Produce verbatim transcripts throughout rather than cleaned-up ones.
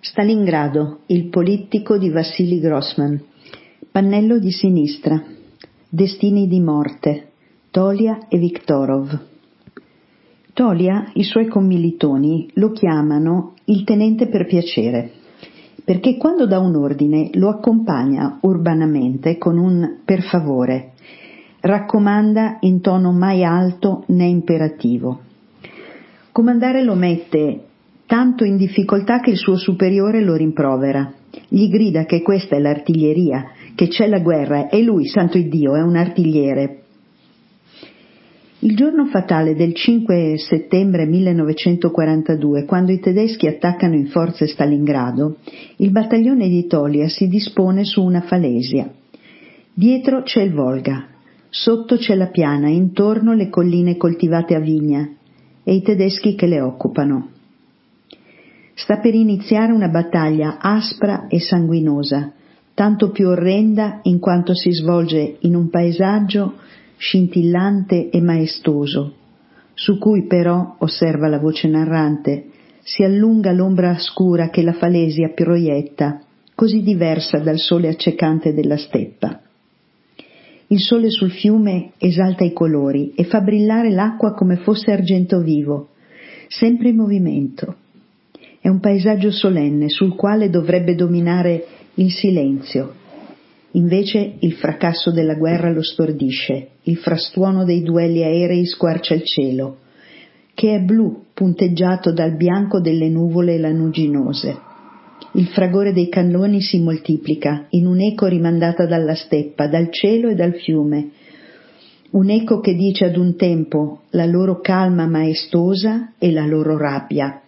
Stalingrado, il politico di Vassili Grossman. Pannello di sinistra. Destini di morte. Tolia e Viktorov. Tolia, i suoi commilitoni lo chiamano il tenente per piacere, perché quando dà un ordine lo accompagna urbanamente con un per favore, raccomanda in tono mai alto né imperativo. Comandare lo mette tanto in difficoltà che il suo superiore lo rimprovera, gli grida che questa è l'artiglieria, che c'è la guerra e lui, santo Iddio, è un artigliere. Il giorno fatale del cinque settembre millenovecentoquarantadue, quando i tedeschi attaccano in forze Stalingrado, il battaglione di Tolia si dispone su una falesia. Dietro c'è il Volga, sotto c'è la piana, intorno le colline coltivate a vigna e i tedeschi che le occupano. Sta per iniziare una battaglia aspra e sanguinosa, tanto più orrenda in quanto si svolge in un paesaggio scintillante e maestoso, su cui però, osserva la voce narrante, si allunga l'ombra scura che la falesia proietta, così diversa dal sole accecante della steppa. Il sole sul fiume esalta i colori e fa brillare l'acqua come fosse argento vivo, sempre in movimento. È un paesaggio solenne sul quale dovrebbe dominare il silenzio. Invece il fracasso della guerra lo stordisce, il frastuono dei duelli aerei squarcia il cielo, che è blu punteggiato dal bianco delle nuvole lanuginose. Il fragore dei cannoni si moltiplica in un'eco rimandata dalla steppa, dal cielo e dal fiume, un'eco che dice ad un tempo la loro calma maestosa e la loro rabbia.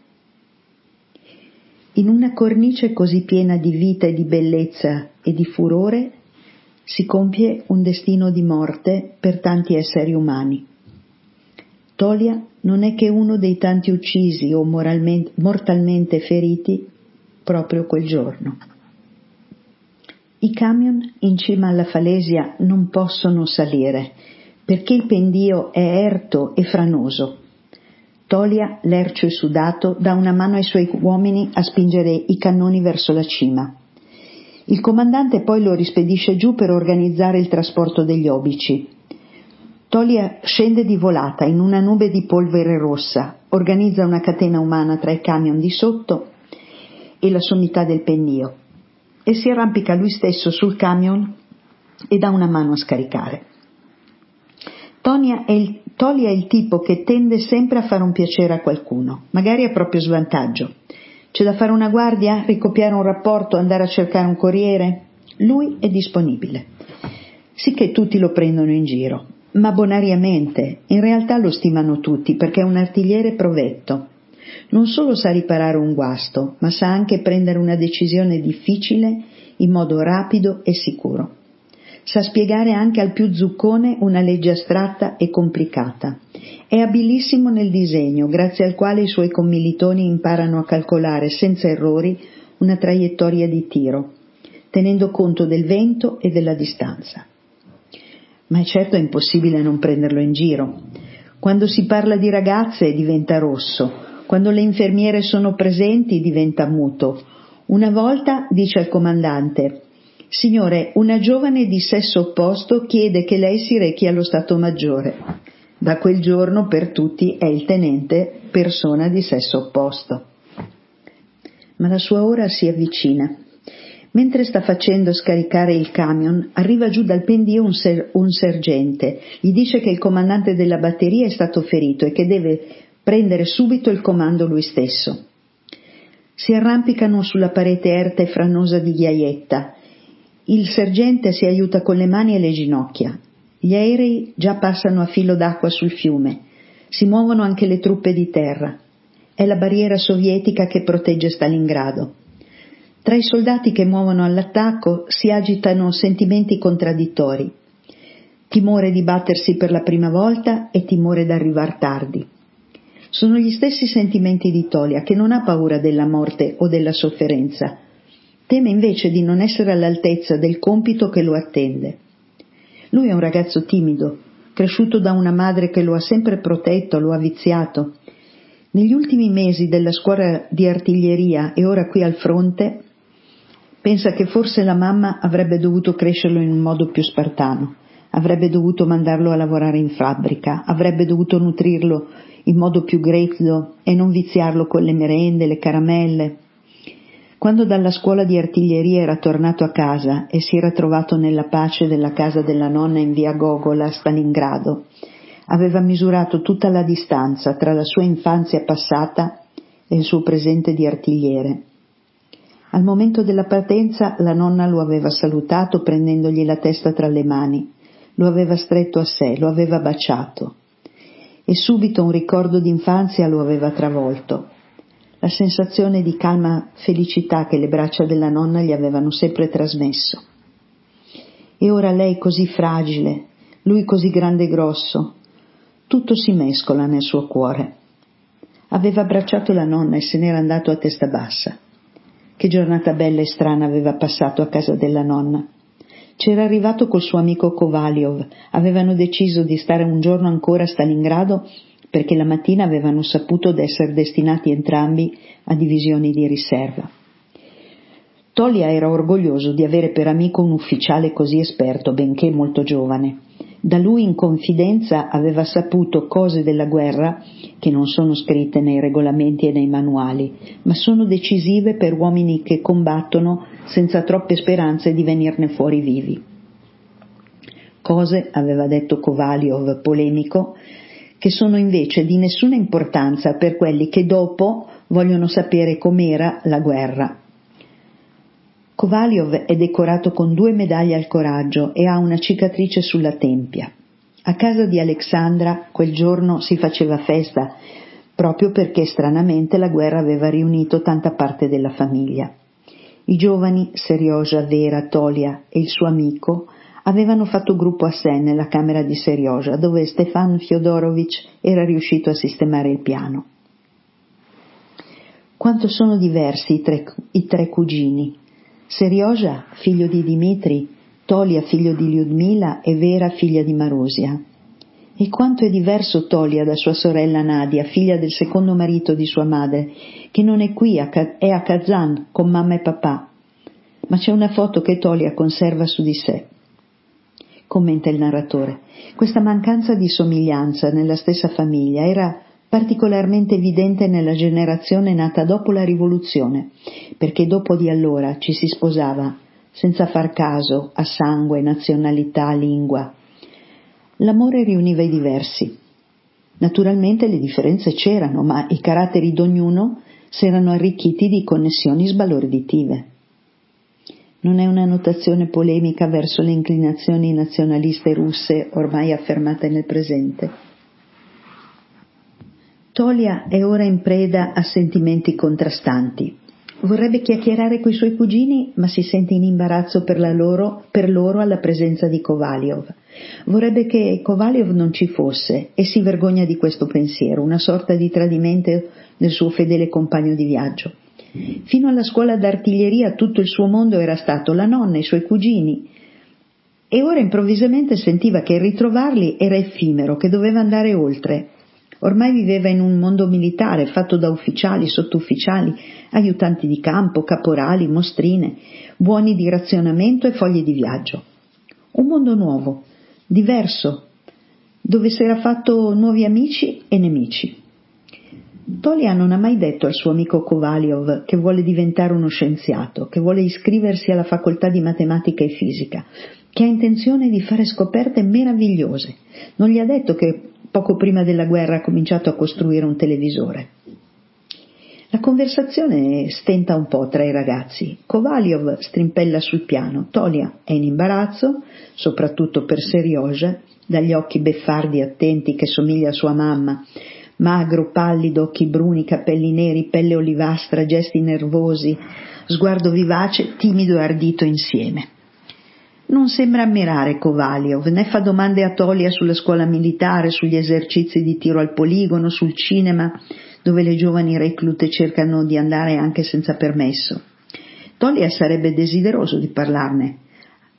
In una cornice così piena di vita e di bellezza e di furore si compie un destino di morte per tanti esseri umani. Tolia non è che uno dei tanti uccisi o moralmente, mortalmente feriti proprio quel giorno. I camion in cima alla falesia non possono salire perché il pendio è erto e franoso. Tolia, lercio e sudato, dà una mano ai suoi uomini a spingere i cannoni verso la cima. Il comandante poi lo rispedisce giù per organizzare il trasporto degli obici. Tolia scende di volata in una nube di polvere rossa, organizza una catena umana tra i camion di sotto e la sommità del pendio e si arrampica lui stesso sul camion e dà una mano a scaricare. Tonia è il, Tolia è il tipo che tende sempre a fare un piacere a qualcuno, magari a proprio svantaggio. C'è da fare una guardia, ricopiare un rapporto, andare a cercare un corriere? Lui è disponibile. Sicché tutti lo prendono in giro, ma bonariamente, in realtà lo stimano tutti perché è un artigliere provetto. Non solo sa riparare un guasto, ma sa anche prendere una decisione difficile in modo rapido e sicuro. Sa spiegare anche al più zuccone una legge astratta e complicata. È abilissimo nel disegno, grazie al quale i suoi commilitoni imparano a calcolare senza errori una traiettoria di tiro, tenendo conto del vento e della distanza. Ma è certo impossibile non prenderlo in giro. Quando si parla di ragazze diventa rosso, quando le infermiere sono presenti diventa muto. Una volta dice al comandante: «Signore, una giovane di sesso opposto chiede che lei si rechi allo Stato Maggiore». Da quel giorno per tutti è il tenente persona di sesso opposto. Ma la sua ora si avvicina. Mentre sta facendo scaricare il camion, arriva giù dal pendio un, ser- un sergente. Gli dice che il comandante della batteria è stato ferito e che deve prendere subito il comando lui stesso. Si arrampicano sulla parete erta e franosa di ghiaietta. Il sergente si aiuta con le mani e le ginocchia. Gli aerei già passano a filo d'acqua sul fiume. Si muovono anche le truppe di terra. È la barriera sovietica che protegge Stalingrado. Tra i soldati che muovono all'attacco si agitano sentimenti contraddittori. Timore di battersi per la prima volta e timore d'arrivar tardi. Sono gli stessi sentimenti di Tolia, che non ha paura della morte o della sofferenza. Teme invece di non essere all'altezza del compito che lo attende. Lui è un ragazzo timido, cresciuto da una madre che lo ha sempre protetto, lo ha viziato. Negli ultimi mesi della scuola di artiglieria e ora qui al fronte, pensa che forse la mamma avrebbe dovuto crescerlo in un modo più spartano, avrebbe dovuto mandarlo a lavorare in fabbrica, avrebbe dovuto nutrirlo in modo più grezzo e non viziarlo con le merende, le caramelle. Quando dalla scuola di artiglieria era tornato a casa e si era trovato nella pace della casa della nonna in via Gogola a Stalingrado, aveva misurato tutta la distanza tra la sua infanzia passata e il suo presente di artigliere. Al momento della partenza la nonna lo aveva salutato prendendogli la testa tra le mani, lo aveva stretto a sé, lo aveva baciato e subito un ricordo d'infanzia lo aveva travolto. La sensazione di calma felicità che le braccia della nonna gli avevano sempre trasmesso. E ora lei così fragile, lui così grande e grosso, tutto si mescola nel suo cuore. Aveva abbracciato la nonna e se n'era andato a testa bassa. Che giornata bella e strana aveva passato a casa della nonna. C'era arrivato col suo amico Kovalyov, avevano deciso di stare un giorno ancora a Stalingrado perché la mattina avevano saputo d'essere destinati entrambi a divisioni di riserva. Tolia era orgoglioso di avere per amico un ufficiale così esperto, benché molto giovane. Da lui in confidenza aveva saputo cose della guerra che non sono scritte nei regolamenti e nei manuali, ma sono decisive per uomini che combattono senza troppe speranze di venirne fuori vivi. Cose, aveva detto Kovalyov, polemico, che sono invece di nessuna importanza per quelli che dopo vogliono sapere com'era la guerra. Kovalyov è decorato con due medaglie al coraggio e ha una cicatrice sulla tempia. A casa di Alexandra quel giorno si faceva festa, proprio perché stranamente la guerra aveva riunito tanta parte della famiglia. I giovani, Serioja, Vera, Tolia e il suo amico, avevano fatto gruppo a sé nella camera di Serioja, dove Stefan Fyodorovich era riuscito a sistemare il piano. Quanto sono diversi i tre, i tre cugini. Serioja, figlio di Dmitri, Tolia, figlio di Lyudmila e Vera, figlia di Marusia. E quanto è diverso Tolia da sua sorella Nadia, figlia del secondo marito di sua madre, che non è qui, è a Kazan con mamma e papà. Ma c'è una foto che Tolia conserva su di sé. Commenta il narratore. Questa mancanza di somiglianza nella stessa famiglia era particolarmente evidente nella generazione nata dopo la rivoluzione, perché dopo di allora ci si sposava senza far caso a sangue, nazionalità, lingua. L'amore riuniva i diversi. Naturalmente le differenze c'erano, ma i caratteri d'ognuno s'erano arricchiti di connessioni sbalorditive. Non è una notazione polemica verso le inclinazioni nazionaliste russe ormai affermate nel presente. Tolia è ora in preda a sentimenti contrastanti. Vorrebbe chiacchierare coi suoi cugini, ma si sente in imbarazzo per, la loro, per loro alla presenza di Kovalyov. Vorrebbe che Kovalyov non ci fosse e si vergogna di questo pensiero, una sorta di tradimento del suo fedele compagno di viaggio. Fino alla scuola d'artiglieria tutto il suo mondo era stato la nonna e i suoi cugini e ora improvvisamente sentiva che ritrovarli era effimero, che doveva andare oltre. Ormai viveva in un mondo militare fatto da ufficiali, sottufficiali, aiutanti di campo, caporali, mostrine, buoni di razionamento e fogli di viaggio. Un mondo nuovo, diverso, dove si era fatto nuovi amici e nemici. Tolia non ha mai detto al suo amico Kovalyov che vuole diventare uno scienziato, che vuole iscriversi alla facoltà di matematica e fisica, che ha intenzione di fare scoperte meravigliose. Non gli ha detto che poco prima della guerra ha cominciato a costruire un televisore. La conversazione stenta un po' tra i ragazzi. Kovalyov strimpella sul piano, Tolia è in imbarazzo, soprattutto per Serioja, dagli occhi beffardi attenti che somiglia a sua mamma, magro, pallido, occhi bruni, capelli neri, pelle olivastra, gesti nervosi, sguardo vivace, timido e ardito insieme. Non sembra ammirare Kovalyov, né fa domande a Tolia sulla scuola militare, sugli esercizi di tiro al poligono, sul cinema, dove le giovani reclute cercano di andare anche senza permesso. Tolia sarebbe desideroso di parlarne.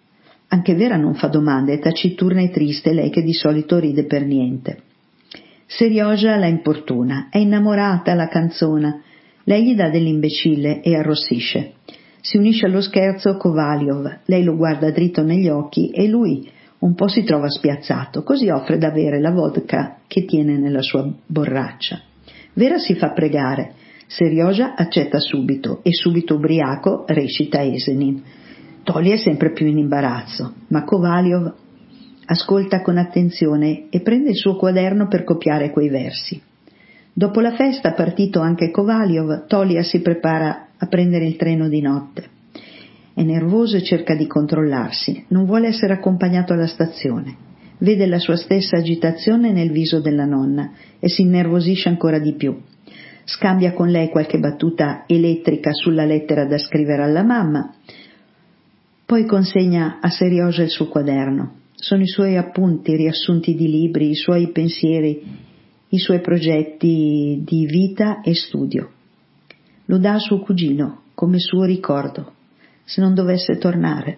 Anche Vera non fa domande, è taciturna e triste, lei che di solito ride per niente. Serioja la importuna, è innamorata, la canzona. Lei gli dà dell'imbecille e arrossisce. Si unisce allo scherzo Kovalyov, lei lo guarda dritto negli occhi e lui un po' si trova spiazzato, così offre da bere la vodka che tiene nella sua borraccia. Vera si fa pregare, Serioja accetta subito e subito ubriaco recita Esenin. Tolia è sempre più in imbarazzo, ma Kovalyov ascolta con attenzione e prende il suo quaderno per copiare quei versi. Dopo la festa, partito anche Kovalyov, Tolia si prepara a prendere il treno di notte. È nervoso e cerca di controllarsi, non vuole essere accompagnato alla stazione. Vede la sua stessa agitazione nel viso della nonna e si innervosisce ancora di più. Scambia con lei qualche battuta elettrica sulla lettera da scrivere alla mamma, poi consegna a Serioja il suo quaderno. Sono i suoi appunti, riassunti di libri, i suoi pensieri, i suoi progetti di vita e studio. Lo dà a suo cugino come suo ricordo, se non dovesse tornare.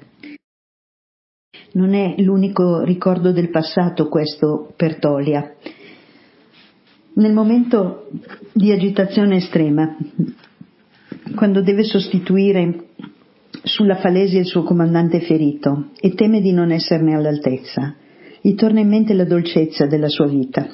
Non è l'unico ricordo del passato questo per Tolia. Nel momento di agitazione estrema, quando deve sostituire sulla Falesia il suo comandante ferito e teme di non esserne all'altezza, gli torna in mente la dolcezza della sua vita.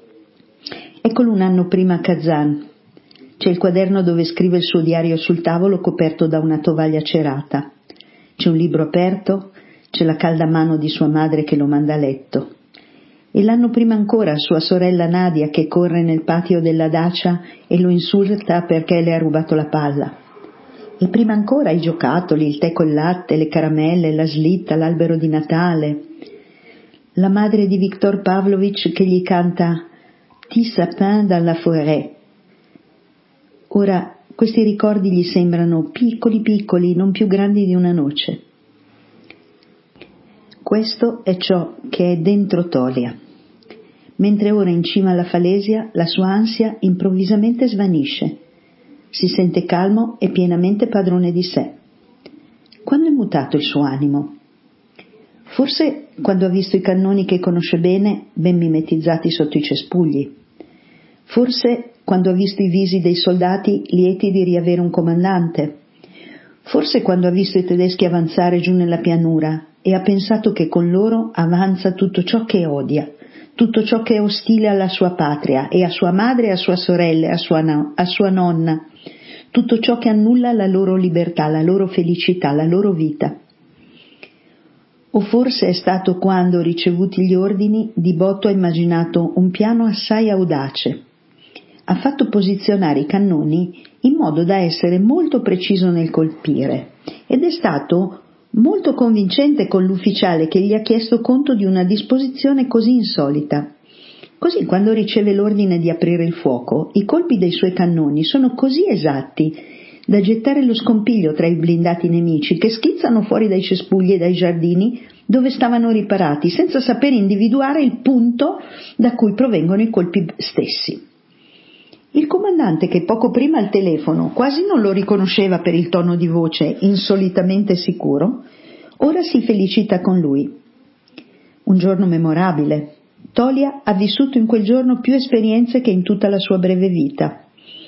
Eccolo un anno prima a Kazan. C'è il quaderno dove scrive il suo diario sul tavolo coperto da una tovaglia cerata. C'è un libro aperto, c'è la calda mano di sua madre che lo manda a letto. E l'anno prima ancora sua sorella Nadia che corre nel patio della dacia e lo insulta perché le ha rubato la palla. E prima ancora i giocattoli, il tè col latte, le caramelle, la slitta, l'albero di Natale. La madre di Viktor Pavlovich che gli canta Petit sapin dans la forêt. Ora questi ricordi gli sembrano piccoli piccoli, non più grandi di una noce. Questo è ciò che è dentro Tolia. Mentre ora in cima alla Falesia la sua ansia improvvisamente svanisce. Si sente calmo e pienamente padrone di sé. Quando è mutato il suo animo? Forse quando ha visto i cannoni che conosce bene, ben mimetizzati sotto i cespugli. Forse quando ha visto i visi dei soldati lieti di riavere un comandante. Forse quando ha visto i tedeschi avanzare giù nella pianura e ha pensato che con loro avanza tutto ciò che odia, tutto ciò che è ostile alla sua patria e a sua madre, a sua sorella, a sua, no, a sua nonna, tutto ciò che annulla la loro libertà, la loro felicità, la loro vita. O forse è stato quando, ricevuti gli ordini, di botto ha immaginato un piano assai audace. Ha fatto posizionare i cannoni in modo da essere molto preciso nel colpire ed è stato molto convincente con l'ufficiale che gli ha chiesto conto di una disposizione così insolita. Così quando riceve l'ordine di aprire il fuoco, i colpi dei suoi cannoni sono così esatti da gettare lo scompiglio tra i blindati nemici che schizzano fuori dai cespugli e dai giardini dove stavano riparati, senza saper individuare il punto da cui provengono i colpi stessi. Il comandante, che poco prima al telefono quasi non lo riconosceva per il tono di voce insolitamente sicuro, ora si felicita con lui. Un giorno memorabile. Tolia ha vissuto in quel giorno più esperienze che in tutta la sua breve vita.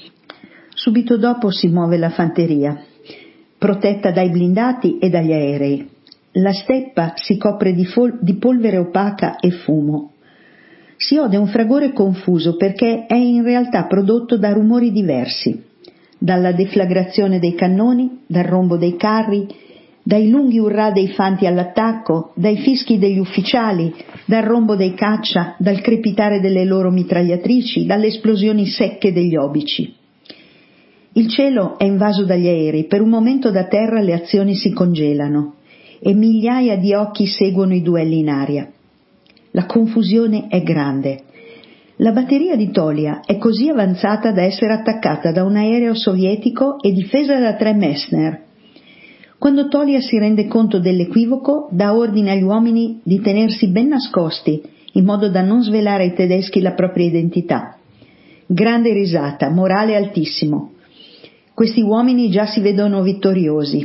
Subito dopo si muove la fanteria, protetta dai blindati e dagli aerei. La steppa si copre di, fol- di polvere opaca e fumo. Si ode un fragore confuso perché è in realtà prodotto da rumori diversi, dalla deflagrazione dei cannoni, dal rombo dei carri, dai lunghi urrà dei fanti all'attacco, dai fischi degli ufficiali, dal rombo dei caccia, dal crepitare delle loro mitragliatrici, dalle esplosioni secche degli obici. Il cielo è invaso dagli aerei, per un momento da terra le azioni si congelano e migliaia di occhi seguono i duelli in aria. La confusione è grande. La batteria di Tolia è così avanzata da essere attaccata da un aereo sovietico e difesa da tre Messner. Quando Tolia si rende conto dell'equivoco, dà ordine agli uomini di tenersi ben nascosti, in modo da non svelare ai tedeschi la propria identità. Grande risata, morale altissimo. Questi uomini già si vedono vittoriosi.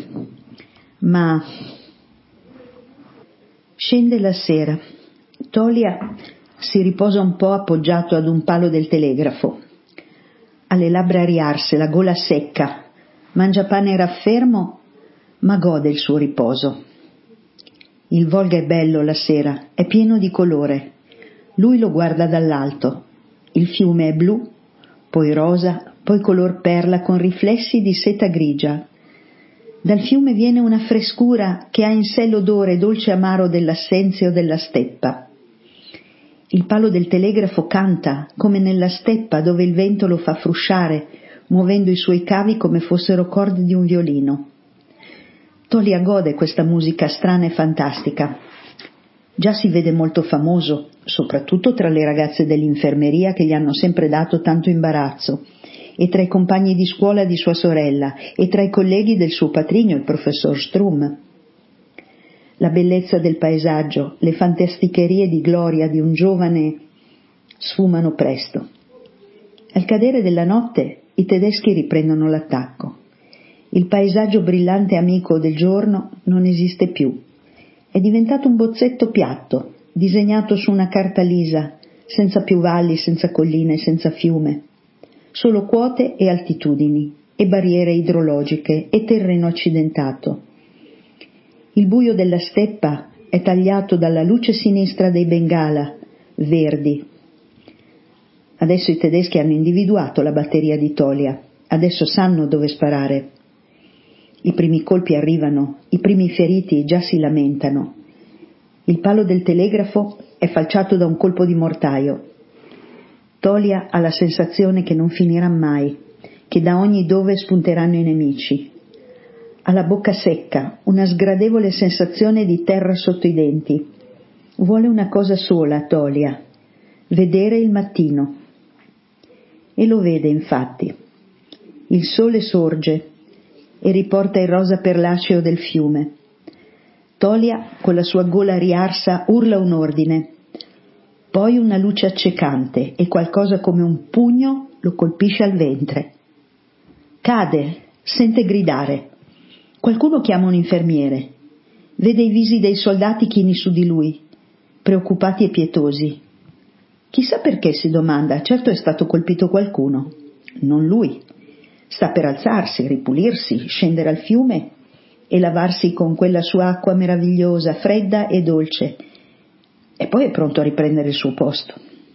Ma scende la sera. Tolia si riposa un po' appoggiato ad un palo del telegrafo. Ha le labbra riarse, la gola secca, mangia pane raffermo, ma gode il suo riposo. Il Volga è bello la sera, è pieno di colore. Lui lo guarda dall'alto. Il fiume è blu, poi rosa, poi color perla con riflessi di seta grigia. Dal fiume viene una frescura che ha in sé l'odore dolce e amaro dell'assenzio della steppa. Il palo del telegrafo canta come nella steppa dove il vento lo fa frusciare, muovendo i suoi cavi come fossero corde di un violino. Tolia gode questa musica strana e fantastica. Già si vede molto famoso, soprattutto tra le ragazze dell'infermeria che gli hanno sempre dato tanto imbarazzo, e tra i compagni di scuola di sua sorella, e tra i colleghi del suo patrigno, il professor Strum. La bellezza del paesaggio, le fantasticherie di gloria di un giovane sfumano presto. Al cadere della notte i tedeschi riprendono l'attacco. Il paesaggio brillante e amico del giorno non esiste più. È diventato un bozzetto piatto, disegnato su una carta lisa, senza più valli, senza colline, senza fiume. Solo quote e altitudini, e barriere idrologiche, e terreno accidentato. Il buio della steppa è tagliato dalla luce sinistra dei Bengala, verdi. Adesso i tedeschi hanno individuato la batteria di Tolia, adesso sanno dove sparare. I primi colpi arrivano, i primi feriti già si lamentano. Il palo del telegrafo è falciato da un colpo di mortaio. Tolia ha la sensazione che non finirà mai, che da ogni dove spunteranno i nemici. Ha la bocca secca, una sgradevole sensazione di terra sotto i denti. Vuole una cosa sola, Tolia, vedere il mattino. E lo vede, infatti. Il sole sorge e riporta il rosa perlaceo del fiume. Tolia, con la sua gola riarsa, urla un ordine. Poi una luce accecante e qualcosa come un pugno lo colpisce al ventre. Cade, sente gridare. Qualcuno chiama un infermiere. Vede i visi dei soldati chini su di lui, preoccupati e pietosi. Chissà perché, si domanda, certo è stato colpito qualcuno. Non lui. Sta per alzarsi, ripulirsi, scendere al fiume e lavarsi con quella sua acqua meravigliosa, fredda e dolce, e poi è pronto a riprendere il suo posto.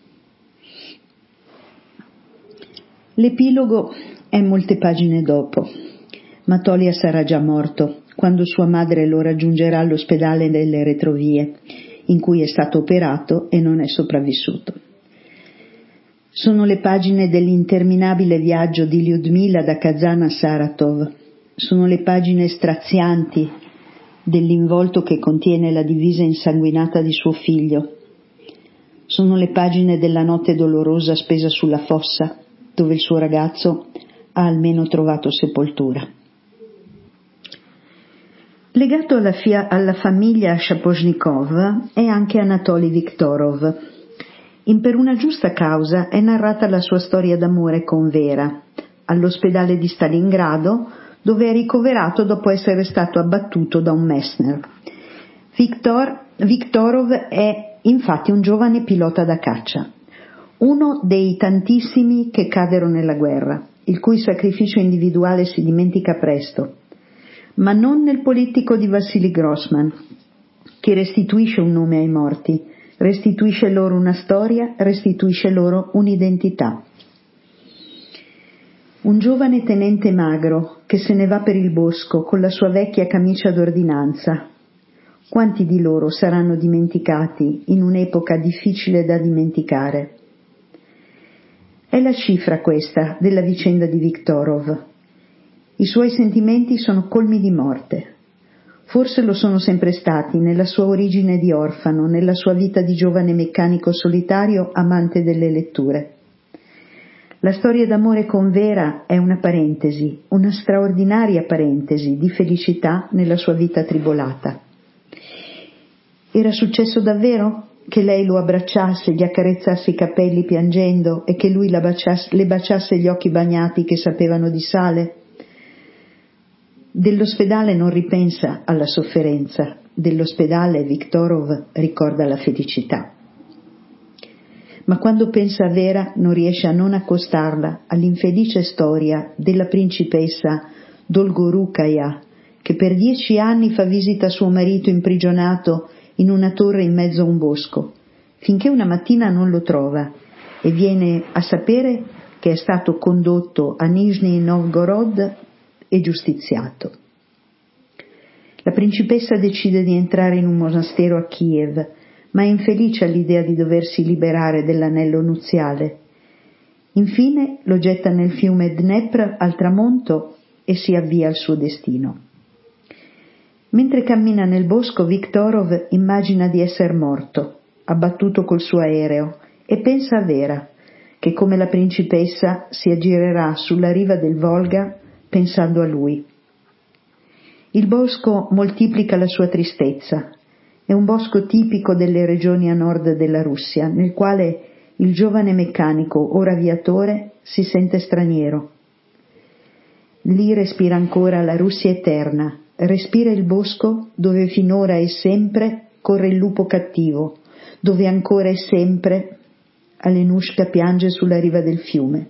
L'epilogo è molte pagine dopo, ma Tolia sarà già morto quando sua madre lo raggiungerà all'ospedale delle retrovie, in cui è stato operato e non è sopravvissuto. Sono le pagine dell'interminabile viaggio di Lyudmila da Kazan a Saratov. Sono le pagine strazianti dell'involto che contiene la divisa insanguinata di suo figlio. Sono le pagine della notte dolorosa spesa sulla fossa, dove il suo ragazzo ha almeno trovato sepoltura. Legato alla, fia- alla famiglia Shaposhnikov è anche Anatoly Viktorov. In Per una giusta causa è narrata la sua storia d'amore con Vera, all'ospedale di Stalingrado, dove è ricoverato dopo essere stato abbattuto da un Messner. Viktor, Viktorov è infatti un giovane pilota da caccia, uno dei tantissimi che cadero nella guerra, il cui sacrificio individuale si dimentica presto, ma non nel politico di Vassili Grossman, che restituisce un nome ai morti, restituisce loro una storia, restituisce loro un'identità. Un giovane tenente magro che se ne va per il bosco con la sua vecchia camicia d'ordinanza. Quanti di loro saranno dimenticati in un'epoca difficile da dimenticare? È la cifra questa della vicenda di Viktorov. I suoi sentimenti sono colmi di morte. Forse lo sono sempre stati nella sua origine di orfano, nella sua vita di giovane meccanico solitario amante delle letture. La storia d'amore con Vera è una parentesi, una straordinaria parentesi di felicità nella sua vita tribolata. Era successo davvero che lei lo abbracciasse, gli accarezzasse i capelli piangendo e che lui la baciasse, le baciasse gli occhi bagnati che sapevano di sale? Dell'ospedale non ripensa alla sofferenza, dell'ospedale Viktorov ricorda la felicità. ma quando pensa a Vera non riesce a non accostarla all'infelice storia della principessa Dolgorukaja, che per dieci anni fa visita a suo marito imprigionato in una torre in mezzo a un bosco, finché una mattina non lo trova e viene a sapere che è stato condotto a Nizhny Novgorod e giustiziato. La principessa decide di entrare in un monastero a Kiev, ma è infelice all'idea di doversi liberare dell'anello nuziale. Infine lo getta nel fiume Dnepr al tramonto e si avvia al suo destino. Mentre cammina nel bosco, Viktorov immagina di essere morto, abbattuto col suo aereo, e pensa a Vera, che come la principessa si aggirerà sulla riva del Volga pensando a lui. Il bosco moltiplica la sua tristezza. È un bosco tipico delle regioni a nord della Russia, nel quale il giovane meccanico, ora aviatore, si sente straniero. Lì respira ancora la Russia eterna, respira il bosco dove finora e sempre corre il lupo cattivo, dove ancora e sempre Alenushka piange sulla riva del fiume.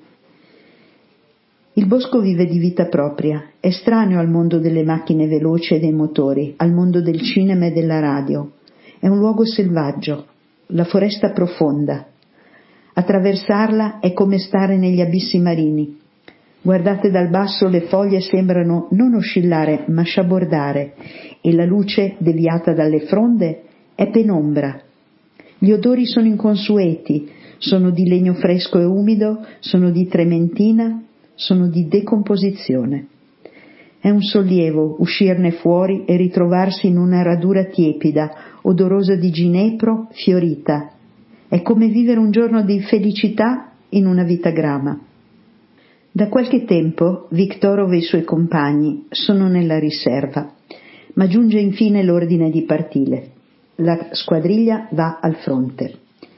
Il bosco vive di vita propria, è estraneo al mondo delle macchine veloci e dei motori, al mondo del cinema e della radio. È un luogo selvaggio, la foresta profonda. Attraversarla è come stare negli abissi marini. Guardate dal basso, le foglie sembrano non oscillare ma sciabordare e la luce deviata dalle fronde è penombra. Gli odori sono inconsueti, sono di legno fresco e umido, sono di trementina, sono di decomposizione. È un sollievo uscirne fuori e ritrovarsi in una radura tiepida, odorosa di ginepro, fiorita. È come vivere un giorno di felicità in una vita grama. Da qualche tempo Viktorov e i suoi compagni sono nella riserva, ma giunge infine l'ordine di partire. La squadriglia va al fronte.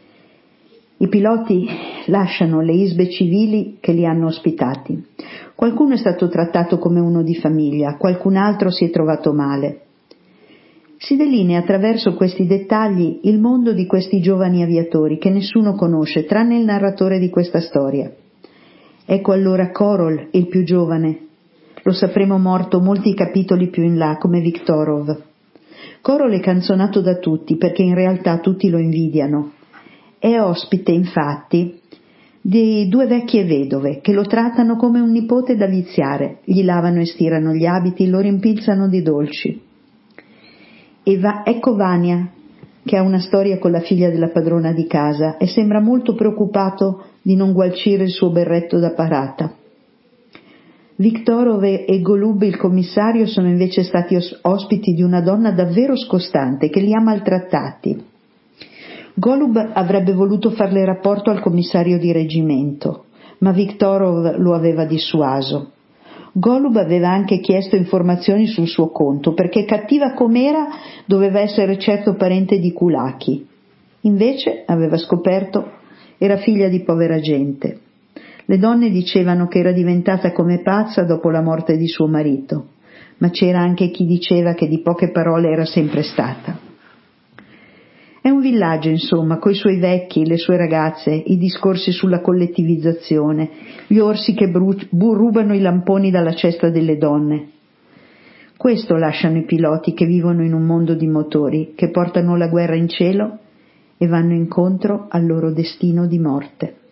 I piloti lasciano le isbe civili che li hanno ospitati. Qualcuno è stato trattato come uno di famiglia, qualcun altro si è trovato male. Si delinea attraverso questi dettagli il mondo di questi giovani aviatori che nessuno conosce, tranne il narratore di questa storia. Ecco allora Korol, il più giovane. Lo sapremo morto molti capitoli più in là, come Viktorov. Korol è canzonato da tutti, perché in realtà tutti lo invidiano. È ospite, infatti, di due vecchie vedove che lo trattano come un nipote da viziare, gli lavano e stirano gli abiti, lo rimpinzano di dolci. E va, ecco Vania, che ha una storia con la figlia della padrona di casa e sembra molto preoccupato di non gualcire il suo berretto da parata. Viktorov e Golub, il commissario, sono invece stati os- ospiti di una donna davvero scostante che li ha maltrattati. Golub avrebbe voluto farle rapporto al commissario di reggimento, ma Viktorov lo aveva dissuaso. Golub aveva anche chiesto informazioni sul suo conto, perché cattiva com'era doveva essere certo parente di Kulaki. Invece, aveva scoperto, era figlia di povera gente. Le donne dicevano che era diventata come pazza dopo la morte di suo marito, ma c'era anche chi diceva che di poche parole era sempre stata. È un villaggio, insomma, coi suoi vecchi, le sue ragazze, i discorsi sulla collettivizzazione, gli orsi che bru- bu- rubano i lamponi dalla cesta delle donne. Questo lasciano i piloti che vivono in un mondo di motori, che portano la guerra in cielo e vanno incontro al loro destino di morte.